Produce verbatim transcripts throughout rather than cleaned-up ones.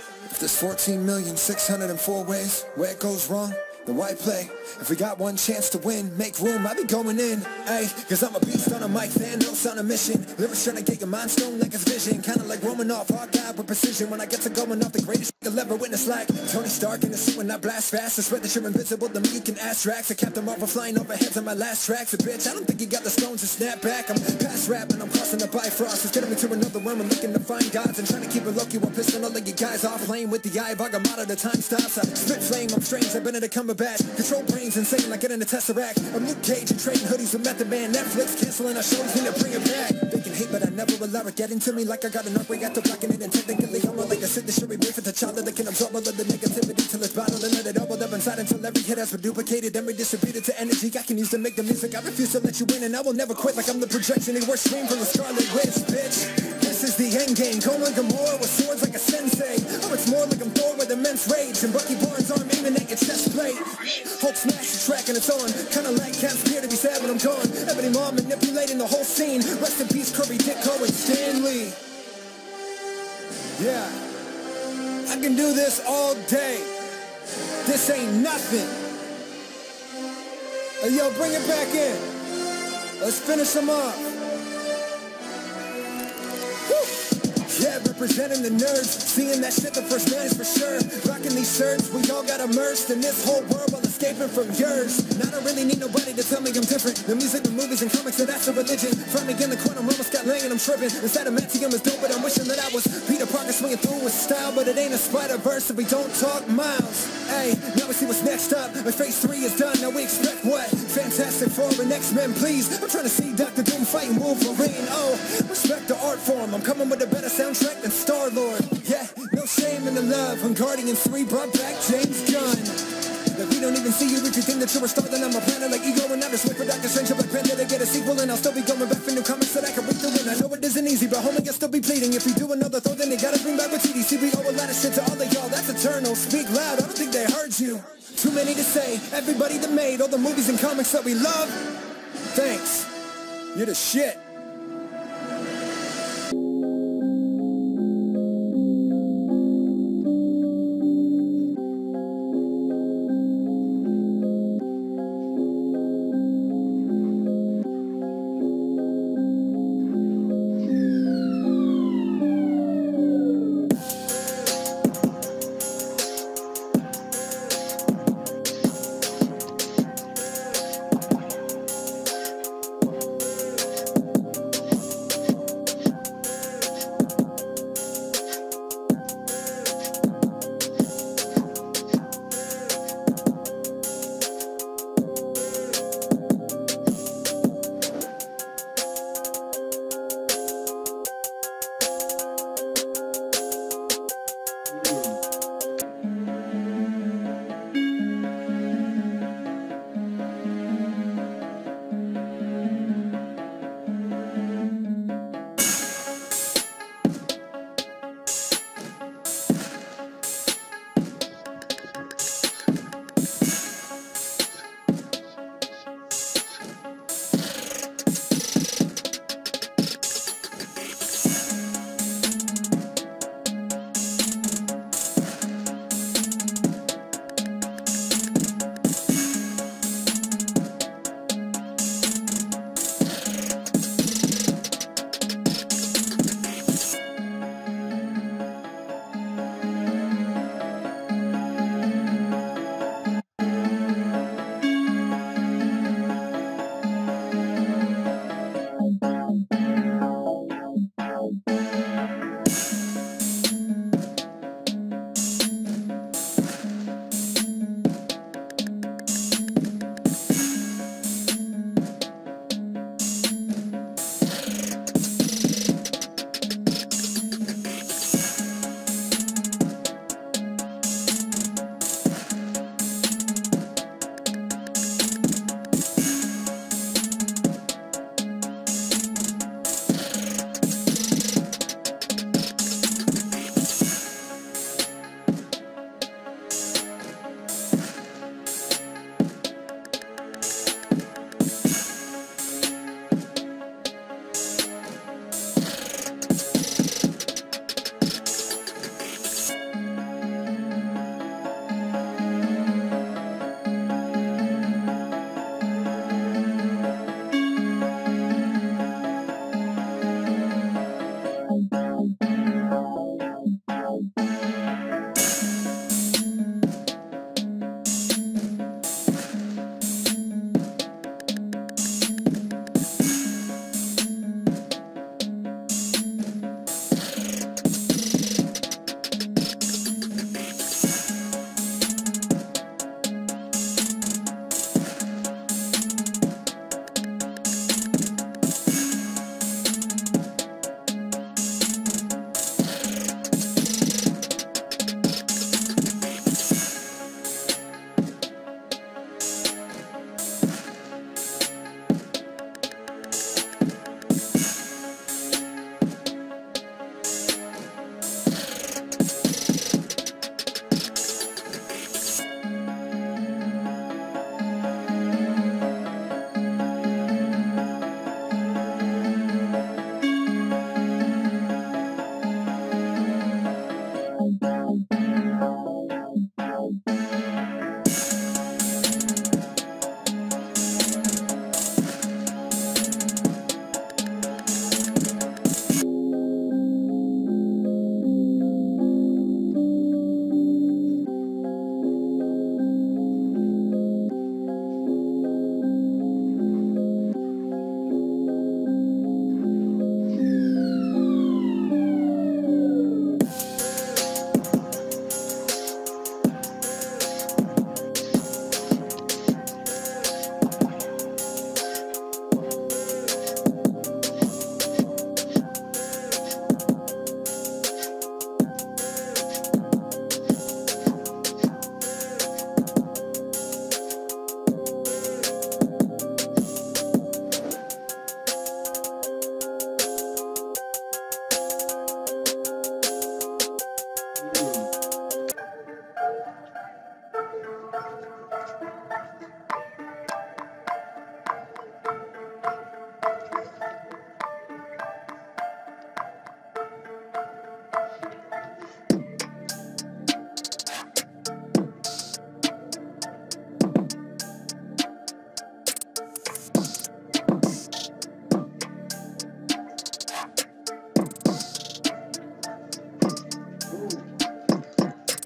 If there's fourteen million six hundred four ways where it goes wrong, then why play? If we got one chance to win, make room, I be going in, ayy. Cause I'm a beast on a mic, Thanos on a mission. Lyrics trying to get your mind stone like it's vision. Kinda like roaming off, hard guy with precision. When I get to going off, the greatest you'll ever witness. Like Tony Stark in the suit when I blast fast. I swear that you're invincible to me, you can ask tracks. I kept them off of flying over heads on my last tracks. A bitch, I don't think you got the stones to snap back. I'm past rapping, I'm crossing the Bifrost. It's getting me to another realm, I'm looking to find gods. And trying to keep it low-key while pissing all of you guys off. Playing with the eye of Agamotto, the time stops. I spit flame, I'm strange, I've been in a Cumberbatch. Control brains insane like getting a Tesseract. I'm Luke Cage and trading hoodies with Method Man. Netflix canceling our shows, need to bring it back. They can hate, but I never allow it getting to me like I got an upgrade after blocking it. And technically, I'm more like a sit the sugary beef for the child that can absorb all of the negativity till it's bottled and let it bubble up inside until every hit has been duplicated and redistributed to energy I can use to make the music. I refuse to let you win, and I will never quit like I'm the projection. They were streamed from the Scarlet Witch, bitch. This is the end game. Conan Gamora with swords like a sensei. Oh, it's more like I'm Thor with immense rage. And Bucky Barnes arm aiming at your chest plate. Hulk smash the track and it's on. Kinda like Cat's here to be sad when I'm gone. Ebony Maw manipulating the whole scene. Rest in peace, Kirby, Ditko, and Stan Lee. Yeah. I can do this all day. This ain't nothing. Hey, yo, bring it back in. Let's finish them off. Yeah, representing the nerds, seeing that shit the first man is for sure. Rocking these shirts, we all got immersed in this whole world while escaping from yours. And I don't really need nobody to tell me I'm different. The music, the movies, and comics, so that's a religion. Frowning in the quantum realm, Scott Lang and I'm tripping. Inside of Adamantium is dope, but I'm wishing that I was Peter Parker swinging through with style. But it ain't a Spider-Verse if we don't talk miles. Hey, now we see what's next up. My phase three is done, now we expect what? Fantastic Four and X-Men, please. I'm trying to see Doctor Doom fighting Wolverine. Oh, respect the art form. I'm coming with a better soundtrack than Star-Lord. Yeah, no shame in the love. When Guardians three brought back James Gunn. But we don't even see you if you think that you're a star, then I'm a planet like Ego. And I just wait for Doctor Strange or Black Panther to get a sequel. And I'll still be going back for new comics that I can read through. And I know it isn't easy, but homie, I'll still be pleading. If we do another Thor, then they gotta bring back with T D C. We owe a lot of shit to all of y'all, that's eternal. Speak loud, I don't think they heard you. Too many to say, everybody that made all the movies and comics that we love. Thanks, you're the shit.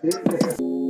Sí,